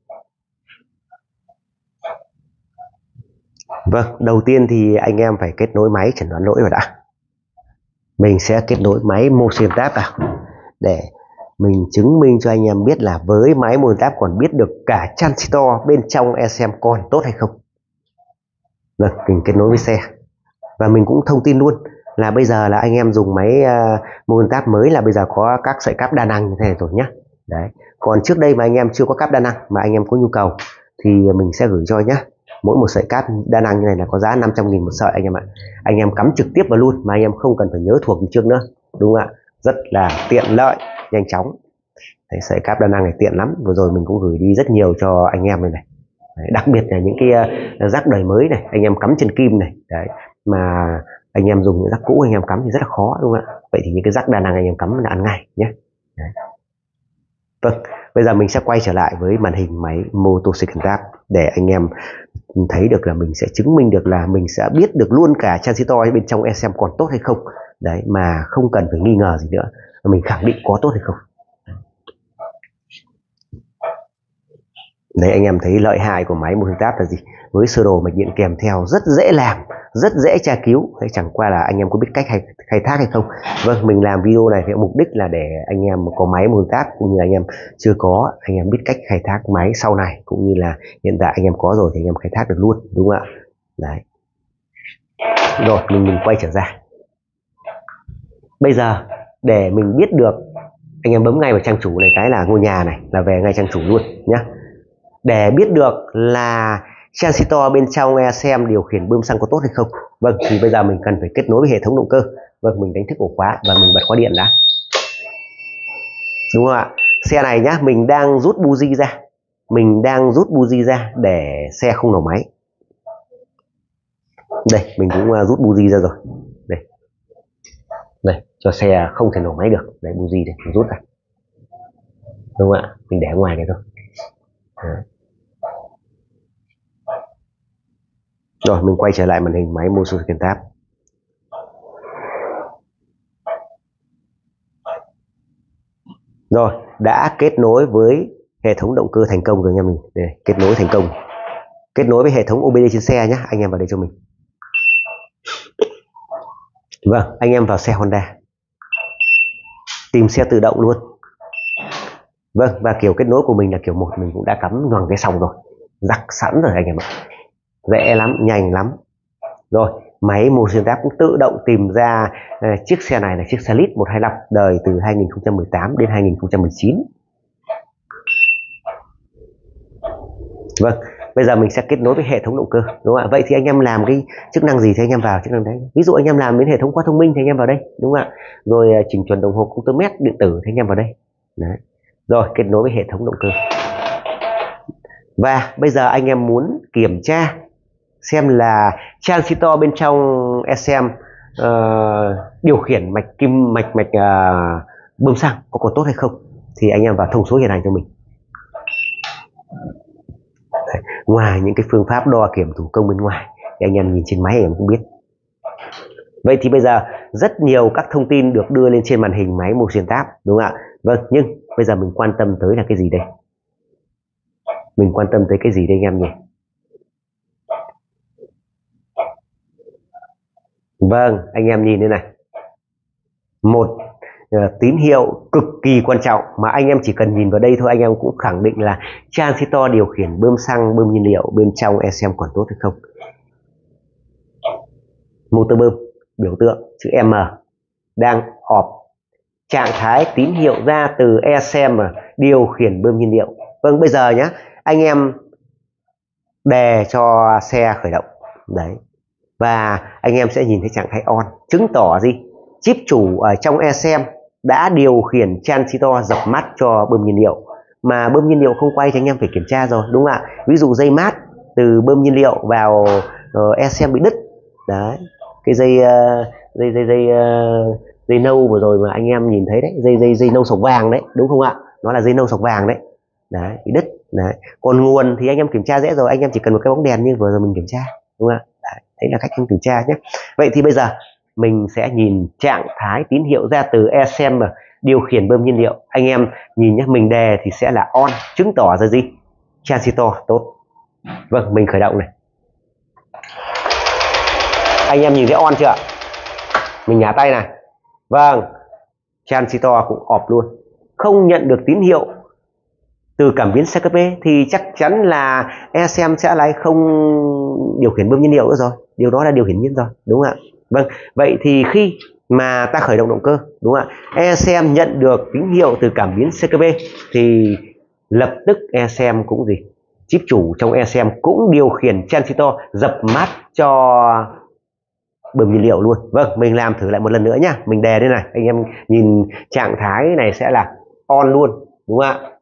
Vâng, đầu tiên thì anh em phải kết nối máy chẩn đoán lỗi vào đã. Mình sẽ kết nối máy motion tab vào để mình chứng minh cho anh em biết là với máy motion tab còn biết được cả transistor bên trong e xê em còn tốt hay không. Vâng, mình kết nối với xe và mình cũng thông tin luôn là bây giờ là anh em dùng máy uh, motion tab mới là bây giờ có các sợi cáp đa năng như thế này rồi nhé. Đấy, còn trước đây mà anh em chưa có cáp đa năng mà anh em có nhu cầu thì mình sẽ gửi cho nhé. Mỗi một sợi cáp đa năng như này là có giá năm trăm nghìn một sợi anh em ạ. Anh em cắm trực tiếp vào luôn mà anh em không cần phải nhớ thuộc như trước nữa, đúng không ạ? Rất là tiện lợi, nhanh chóng. Đấy, sợi cáp đa năng này tiện lắm, vừa rồi mình cũng gửi đi rất nhiều cho anh em này này. Đấy, đặc biệt là những cái uh, rác đời mới này anh em cắm trên kim này. Đấy, mà anh em dùng những rác cũ anh em cắm thì rất là khó, đúng không ạ? Vậy thì những cái rác đa năng anh em cắm là ăn ngay nhé. Đấy. Vâng, bây giờ mình sẽ quay trở lại với màn hình máy Motosecond Tab để anh em thấy được là mình sẽ chứng minh được là mình sẽ biết được luôn cả transistor bên trong e xê em còn tốt hay không. Đấy, mà không cần phải nghi ngờ gì nữa, mình khẳng định có tốt hay không. Đấy, anh em thấy lợi hại của máy Motion Tab là gì? Với sơ đồ mạch điện kèm theo rất dễ làm, rất dễ tra cứu. Thế chẳng qua là anh em có biết cách khai, khai thác hay không. Vâng, mình làm video này với mục đích là để anh em có máy Motion Tab cũng như anh em chưa có, anh em biết cách khai thác máy sau này, cũng như là hiện tại anh em có rồi thì anh em khai thác được luôn, đúng không ạ? Đấy. Rồi mình mình quay trở ra. Bây giờ để mình biết được, anh em bấm ngay vào trang chủ này cái là ngôi nhà này là về ngay trang chủ luôn nhá. Để biết được là transistor bên trong e xê em điều khiển bơm xăng có tốt hay không. Vâng, thì bây giờ mình cần phải kết nối với hệ thống động cơ. Vâng, mình đánh thức ổ khóa và mình bật khóa điện đã, đúng không ạ? Xe này nhá, mình đang rút buji ra, mình đang rút buji ra để xe không nổ máy. Đây, mình cũng rút buji ra rồi. Đây, đây, cho xe không thể nổ máy được. Đấy, buji đây, mình rút ra, đúng không ạ? Mình để ngoài này thôi. Đấy. Rồi mình quay trở lại màn hình máy Motosecond Tab. Rồi, đã kết nối với hệ thống động cơ thành công rồi anh em mình. Đây, kết nối thành công. Kết nối với hệ thống ô bê đê trên xe nhé, anh em vào đây cho mình. Vâng, anh em vào xe Honda. Tìm xe tự động luôn. Vâng, và kiểu kết nối của mình là kiểu một, mình cũng đã cắm nhoằng cái sòng rồi. Rắc sẵn rồi anh em ạ. Dễ lắm, nhanh lắm. Rồi, máy Motion Tab cũng tự động tìm ra uh, chiếc xe này là chiếc xe Lit một hai năm đời từ hai nghìn không trăm mười tám đến hai nghìn không trăm mười chín. Vâng, bây giờ mình sẽ kết nối với hệ thống động cơ, đúng không ạ? Vậy thì anh em làm cái chức năng gì thì anh em vào chức năng đấy. Ví dụ anh em làm đến hệ thống khóa thông minh thì anh em vào đây, đúng không ạ? Rồi uh, chỉnh chuẩn đồng hồ công tơ mét điện tử thì anh em vào đây. Đấy. Rồi, kết nối với hệ thống động cơ. Và bây giờ anh em muốn kiểm tra xem là transistor bên trong e xê em uh, điều khiển mạch kim mạch mạch uh, bơm xăng có còn tốt hay không, thì anh em vào thông số hiện hành cho mình. Đấy. Ngoài những cái phương pháp đo kiểm thủ công bên ngoài thì anh em nhìn trên máy anh em cũng biết. Vậy thì bây giờ rất nhiều các thông tin được đưa lên trên màn hình máy Motion Tab, đúng không ạ? Vâng, nhưng bây giờ mình quan tâm tới là cái gì đây? Mình quan tâm tới cái gì đây anh em nhỉ? Vâng, anh em nhìn đây này. Một uh, tín hiệu cực kỳ quan trọng mà anh em chỉ cần nhìn vào đây thôi anh em cũng khẳng định là transistor điều khiển bơm xăng, bơm nhiên liệu bên trong e xê em còn tốt hay không. Motor bơm, biểu tượng chữ M đang off, trạng thái tín hiệu ra từ e xê em điều khiển bơm nhiên liệu. Vâng, bây giờ nhé, anh em đề cho xe khởi động. Đấy. Và anh em sẽ nhìn thấy trạng thái on, chứng tỏ gì? Chip chủ ở trong e xê em đã điều khiển transistor dập mắt cho bơm nhiên liệu mà bơm nhiên liệu không quay thì anh em phải kiểm tra rồi, đúng không ạ? Ví dụ dây mát từ bơm nhiên liệu vào uh, e xê em bị đứt đấy, cái dây uh, dây dây dây uh, dây nâu vừa rồi mà anh em nhìn thấy đấy, dây dây dây nâu sọc vàng đấy, đúng không ạ? Nó là dây nâu sọc vàng đấy, đấy bị đứt đấy. Còn nguồn thì anh em kiểm tra dễ rồi, anh em chỉ cần một cái bóng đèn như vừa rồi mình kiểm tra, đúng không ạ? Đấy, đấy là cách anh kiểm tra nhé. Vậy thì bây giờ mình sẽ nhìn trạng thái tín hiệu ra từ e xê em điều khiển bơm nhiên liệu. Anh em nhìn nhé, mình đề thì sẽ là on, chứng tỏ ra gì? Transistor tốt. Vâng, mình khởi động này. Anh em nhìn thấy on chưa? Mình nhả tay này. Vâng, transistor cũng off luôn, không nhận được tín hiệu từ cảm biến xê ca pê thì chắc chắn là e xê em sẽ lại không điều khiển bơm nhiên liệu nữa rồi. Điều đó là điều hiển nhiên rồi, đúng không ạ? Vâng, vậy thì khi mà ta khởi động động cơ, đúng không ạ, e xê em nhận được tín hiệu từ cảm biến xê ca pê thì lập tức e xê em cũng gì? Chip chủ trong e xê em cũng điều khiển transistor dập mát cho bơm nhiên liệu luôn. Vâng, mình làm thử lại một lần nữa nhá. Mình đề đây này, anh em nhìn trạng thái này sẽ là on luôn, đúng không ạ?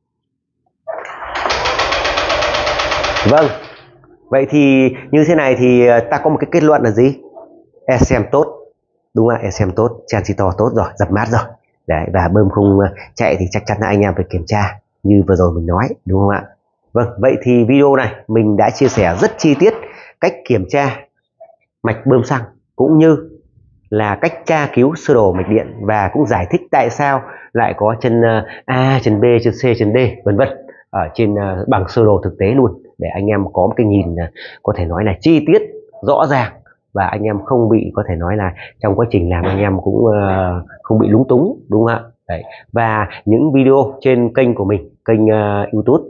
Vâng, vậy thì như thế này thì ta có một cái kết luận là gì? e xê em tốt, đúng không ạ? e xê em tốt, transistor tốt rồi, dập mát rồi. Đấy, và bơm không chạy thì chắc chắn là anh em phải kiểm tra như vừa rồi mình nói, đúng không ạ? Vâng, vậy thì video này mình đã chia sẻ rất chi tiết cách kiểm tra mạch bơm xăng cũng như là cách tra cứu sơ đồ mạch điện, và cũng giải thích tại sao lại có chân A, chân B, chân C, chân D vân vân ở trên bằng sơ đồ thực tế luôn, để anh em có một cái nhìn có thể nói là chi tiết rõ ràng, và anh em không bị có thể nói là trong quá trình làm anh em cũng uh, không bị lúng túng, đúng không ạ? Đấy. Và những video trên kênh của mình, kênh uh, YouTube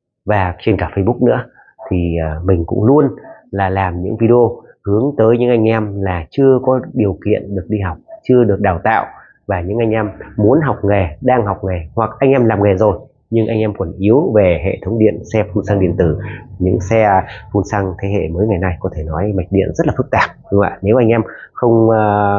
và trên cả Facebook nữa, thì uh, mình cũng luôn là làm những video hướng tới những anh em là chưa có điều kiện được đi học, chưa được đào tạo, và những anh em muốn học nghề, đang học nghề, hoặc anh em làm nghề rồi nhưng anh em còn yếu về hệ thống điện, xe phun xăng điện tử. Những xe phun xăng thế hệ mới ngày nay có thể nói mạch điện rất là phức tạp, đúng không ạ? Nếu anh em không uh,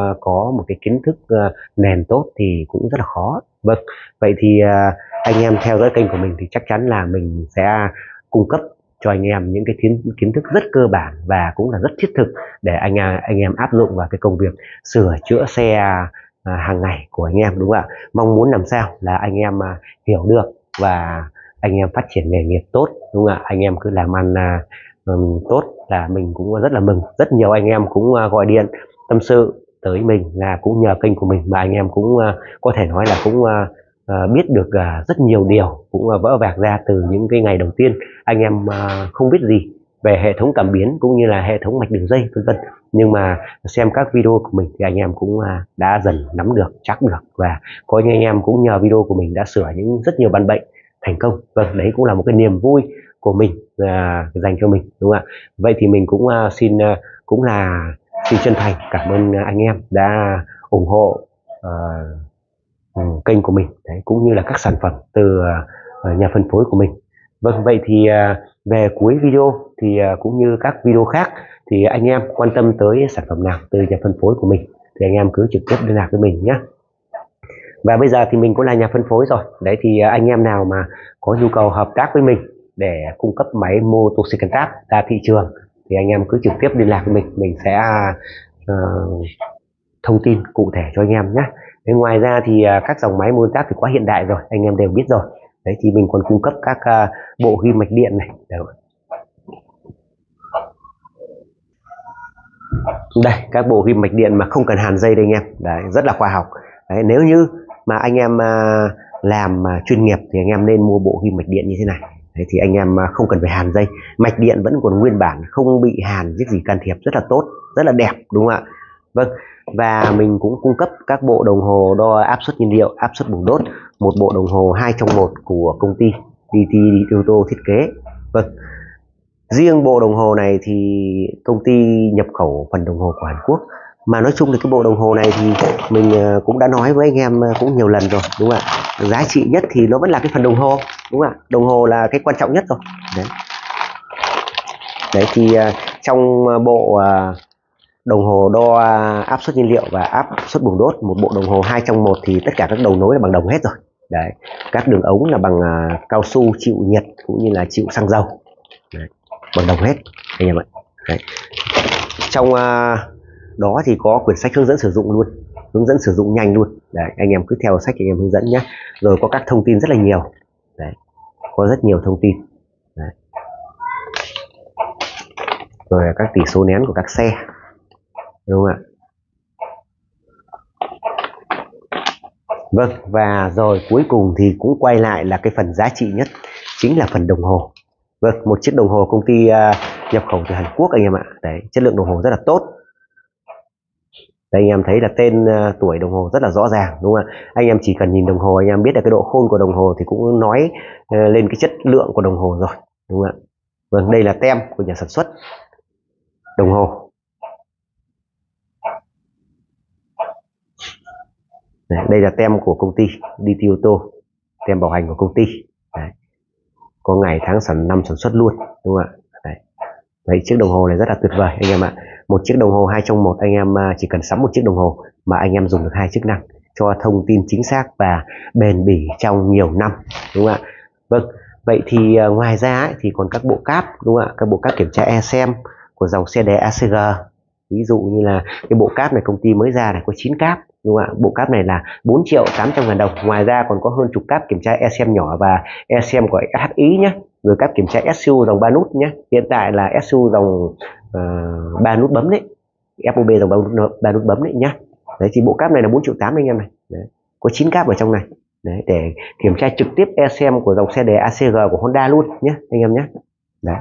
có một cái kiến thức uh, nền tốt thì cũng rất là khó. Vâng, vậy thì uh, anh em theo dõi kênh của mình thì chắc chắn là mình sẽ cung cấp cho anh em những cái kiến, kiến thức rất cơ bản và cũng là rất thiết thực để anh anh em áp dụng vào cái công việc sửa chữa xe à, hàng ngày của anh em, đúng không ạ? Mong muốn làm sao là anh em à, hiểu được và anh em phát triển nghề nghiệp tốt, đúng không ạ? Anh em cứ làm ăn à, um, tốt là mình cũng rất là mừng. Rất nhiều anh em cũng à, gọi điện tâm sự tới mình là cũng nhờ kênh của mình mà anh em cũng à, có thể nói là cũng à, À, biết được à, rất nhiều điều, cũng à, vỡ vạc ra từ những cái ngày đầu tiên anh em à, không biết gì về hệ thống cảm biến cũng như là hệ thống mạch đường dây vân vân, nhưng mà xem các video của mình thì anh em cũng à, đã dần nắm được, chắc được, và có những anh em cũng nhờ video của mình đã sửa những rất nhiều căn bệnh thành công. Vâng, đấy cũng là một cái niềm vui của mình à, dành cho mình, đúng không ạ? Vậy thì mình cũng à, xin à, cũng là xin chân thành cảm ơn anh em đã ủng hộ à, Ừ, kênh của mình đấy, cũng như là các sản phẩm từ uh, nhà phân phối của mình. Vâng, vậy thì uh, về cuối video thì uh, cũng như các video khác thì anh em quan tâm tới sản phẩm nào từ nhà phân phối của mình thì anh em cứ trực tiếp liên lạc với mình nhé. Và bây giờ thì mình cũng là nhà phân phối rồi đấy, thì uh, anh em nào mà có nhu cầu hợp tác với mình để cung cấp máy motociclette ra thị trường thì anh em cứ trực tiếp liên lạc với mình, mình sẽ uh, thông tin cụ thể cho anh em nhé. Thế ngoài ra thì uh, các dòng máy Montag thì quá hiện đại rồi, anh em đều biết rồi. Đấy thì mình còn cung cấp các uh, bộ ghi mạch điện này. Đấy. Đây, các bộ ghi mạch điện mà không cần hàn dây đây anh em. Đấy, rất là khoa học. Đấy, nếu như mà anh em uh, làm uh, chuyên nghiệp thì anh em nên mua bộ ghi mạch điện như thế này. Đấy, thì anh em uh, không cần phải hàn dây, mạch điện vẫn còn nguyên bản, không bị hàn giết gì can thiệp, rất là tốt, rất là đẹp, đúng không ạ? Vâng, và mình cũng cung cấp các bộ đồng hồ đo áp suất nhiên liệu, áp suất bùng đốt, một bộ đồng hồ hai trong một của công ty đê tê Auto thiết kế. Vâng, riêng bộ đồng hồ này thì công ty nhập khẩu phần đồng hồ của Hàn Quốc, mà nói chung thì cái bộ đồng hồ này thì mình cũng đã nói với anh em cũng nhiều lần rồi, đúng không ạ? Giá trị nhất thì nó vẫn là cái phần đồng hồ, đúng không ạ? Đồng hồ là cái quan trọng nhất rồi. Đấy, Đấy thì trong bộ đồng hồ đo áp suất nhiên liệu và áp suất bùng đốt, một bộ đồng hồ hai trong một thì tất cả các đầu nối là bằng đồng hết rồi. Đấy, các đường ống là bằng uh, cao su chịu nhiệt cũng như là chịu xăng dầu. Đấy, bằng đồng hết anh em ạ. Đấy. Trong uh, đó thì có quyển sách hướng dẫn sử dụng luôn, hướng dẫn sử dụng nhanh luôn. Đấy, anh em cứ theo sách anh em hướng dẫn nhé. Rồi có các thông tin rất là nhiều. Đấy, có rất nhiều thông tin. Đấy. Rồi là các tỷ số nén của các xe, đúng không ạ? Vâng, và rồi cuối cùng thì cũng quay lại là cái phần giá trị nhất, chính là phần đồng hồ. Vâng, một chiếc đồng hồ công ty uh, nhập khẩu từ Hàn Quốc anh em ạ. Đấy, chất lượng đồng hồ rất là tốt. Đây anh em thấy là tên uh, tuổi đồng hồ rất là rõ ràng, đúng không ạ? Anh em chỉ cần nhìn đồng hồ anh em biết là cái độ khôn của đồng hồ thì cũng nói uh, lên cái chất lượng của đồng hồ rồi, đúng không ạ? Vâng, đây là tem của nhà sản xuất đồng hồ. Đấy, đây là tem của công ty đê tê ô tô, tem bảo hành của công ty. Đấy, có ngày tháng sản năm sản xuất luôn, đúng không ạ? Đấy. Đấy, chiếc đồng hồ này rất là tuyệt vời anh em ạ. Một chiếc đồng hồ hai trong một, anh em chỉ cần sắm một chiếc đồng hồ mà anh em dùng được hai chức năng, cho thông tin chính xác và bền bỉ trong nhiều năm, đúng không ạ? Vâng, vậy thì uh, ngoài ra ấy, thì còn các bộ cáp, đúng không ạ? Các bộ cáp kiểm tra e xê em của dòng xe đè a xê giê, ví dụ như là cái bộ cáp này công ty mới ra này có chín cáp, đúng không ạ? Bộ cáp này là bốn triệu tám trăm ngàn đồng. Ngoài ra còn có hơn chục cáp kiểm tra e xê em nhỏ và e xê em của hát i nhé. Rồi cáp kiểm tra ét u dòng ba nút nhé. Hiện tại là ét u dòng uh, ba nút bấm đấy, ép ô bê dòng ba nút bấm đấy nhá. Đấy thì bộ cáp này là bốn triệu tám anh em này. Đấy, có chín cáp ở trong này. Đấy, để kiểm tra trực tiếp e xê em của dòng xe đè a xê giê của Honda luôn nhé anh em nhé. Đấy.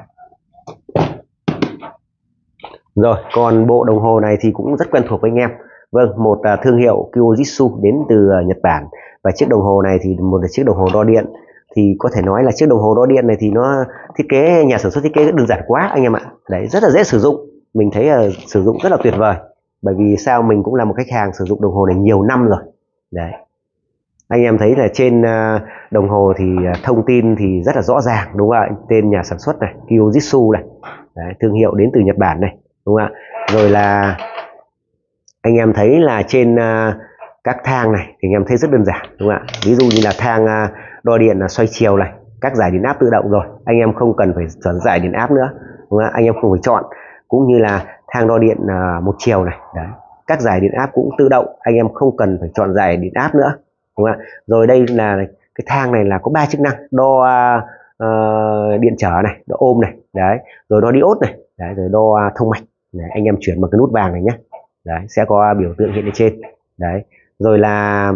Rồi, còn bộ đồng hồ này thì cũng rất quen thuộc với anh em. Vâng, một uh, thương hiệu Kyojitsu đến từ uh, Nhật Bản. Và chiếc đồng hồ này thì một chiếc đồng hồ đo điện. Thì có thể nói là chiếc đồng hồ đo điện này thì nó thiết kế, nhà sản xuất thiết kế đơn giản quá anh em ạ. Đấy, rất là dễ sử dụng. Mình thấy uh, sử dụng rất là tuyệt vời. Bởi vì sao, mình cũng là một khách hàng sử dụng đồng hồ này nhiều năm rồi. Đấy. Anh em thấy là trên uh, đồng hồ thì uh, thông tin thì rất là rõ ràng, đúng không ạ? Tên nhà sản xuất này, Kyojitsu này. Đấy, thương hiệu đến từ Nhật Bản này, đúng không ạ? Rồi là anh em thấy là trên uh, các thang này thì anh em thấy rất đơn giản, đúng không ạ? Ví dụ như là thang uh, đo điện là xoay chiều này, các giải điện áp tự động rồi, anh em không cần phải chọn giải điện áp nữa, đúng không ạ? Anh em không phải chọn. Cũng như là thang đo điện uh, một chiều này, đấy, các giải điện áp cũng tự động, anh em không cần phải chọn giải điện áp nữa, đúng không ạ? Rồi đây là cái thang này là có ba chức năng: đo uh, uh, điện trở này, đo ôm này, đấy, rồi đo diode này, đấy, rồi đo uh, thông mạch. Đấy, anh em chuyển vào cái nút vàng này nhé. Đấy, sẽ có biểu tượng hiện lên trên. Đấy, rồi là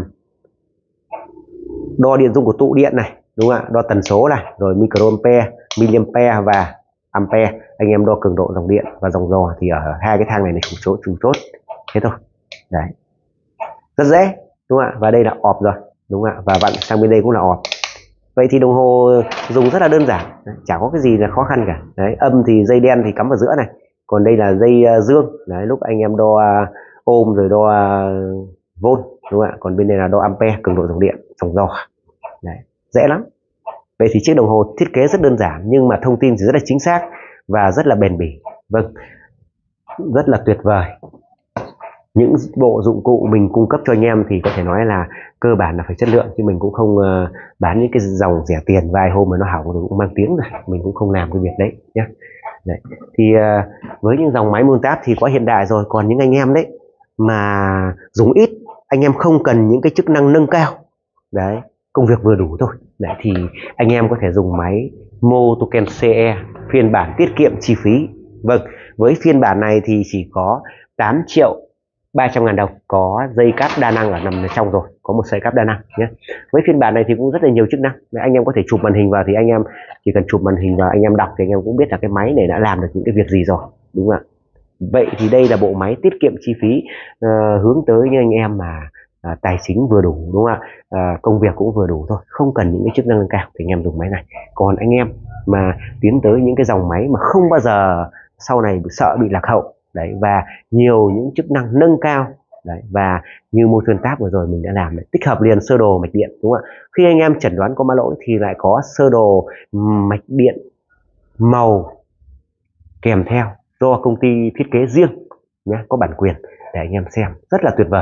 đo điện dung của tụ điện này, đúng không ạ? Đo tần số này, rồi microampere, miliampere và ampere. Anh em đo cường độ dòng điện và dòng dò thì ở hai cái thang này là chủ chốt, chủ chốt. Thế thôi. Đấy, rất dễ, đúng không ạ? Và đây là off rồi, đúng không ạ? Và vặn sang bên đây cũng là off. Vậy thì đồng hồ dùng rất là đơn giản. Đấy, chả có cái gì là khó khăn cả. Đấy, âm thì dây đen thì cắm vào giữa này, còn đây là dây uh, dương. Đấy, lúc anh em đo uh, ôm rồi đo uh, volt, đúng không ạ? Còn bên đây là đo ampere, cường độ dòng điện, dòng dò. Đấy, dễ lắm. Vậy thì chiếc đồng hồ thiết kế rất đơn giản nhưng mà thông tin thì rất là chính xác và rất là bền bỉ. Vâng, rất là tuyệt vời. Những bộ dụng cụ mình cung cấp cho anh em thì có thể nói là cơ bản là phải chất lượng, chứ mình cũng không uh, bán những cái dòng rẻ tiền vài hôm mà nó hỏng rồi cũng mang tiếng rồi, mình cũng không làm cái việc đấy nhé. Đấy. Thì uh, với những dòng máy multitap thì có hiện đại rồi, còn những anh em đấy mà dùng ít, anh em không cần những cái chức năng nâng cao, đấy, công việc vừa đủ thôi, đấy, thì anh em có thể dùng máy Motoken xê e phiên bản tiết kiệm chi phí. Vâng, với phiên bản này thì chỉ có tám triệu ba trăm ngàn đồng, có dây cáp đa năng ở nằm ở trong rồi, có một sợi cáp đa năng nhé. Với phiên bản này thì cũng rất là nhiều chức năng. Đấy, anh em có thể chụp màn hình vào thì anh em chỉ cần chụp màn hình vào, anh em đọc thì anh em cũng biết là cái máy này đã làm được những cái việc gì rồi, đúng không ạ? Vậy thì đây là bộ máy tiết kiệm chi phí uh, hướng tới những anh em mà uh, tài chính vừa đủ, đúng không ạ? Uh, công việc cũng vừa đủ thôi, không cần những cái chức năng nâng cao thì anh em dùng máy này. Còn anh em mà tiến tới những cái dòng máy mà không bao giờ sau này sợ bị lạc hậu, đấy, và nhiều những chức năng nâng cao, đấy, và như multitap vừa rồi mình đã làm đấy, tích hợp liền sơ đồ mạch điện, đúng không ạ? Khi anh em chẩn đoán có mã lỗi thì lại có sơ đồ mạch điện màu kèm theo do công ty thiết kế riêng nhé, có bản quyền để anh em xem, rất là tuyệt vời.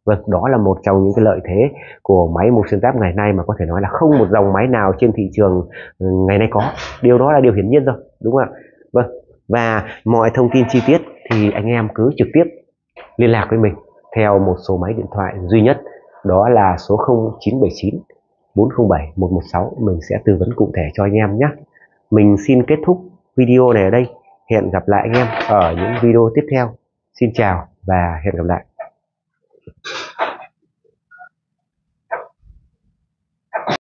Vâng, đó là một trong những cái lợi thế của máy Motion Tap ngày nay mà có thể nói là không một dòng máy nào trên thị trường ừ, ngày nay có. Điều đó là điều hiển nhiên rồi, đúng không ạ? Vâng, và mọi thông tin chi tiết thì anh em cứ trực tiếp liên lạc với mình theo một số máy điện thoại duy nhất, đó là số không chín bảy chín bốn không bảy một một sáu. Mình sẽ tư vấn cụ thể cho anh em nhé. Mình xin kết thúc video này ở đây. Hẹn gặp lại anh em ở những video tiếp theo. Xin chào và hẹn gặp lại.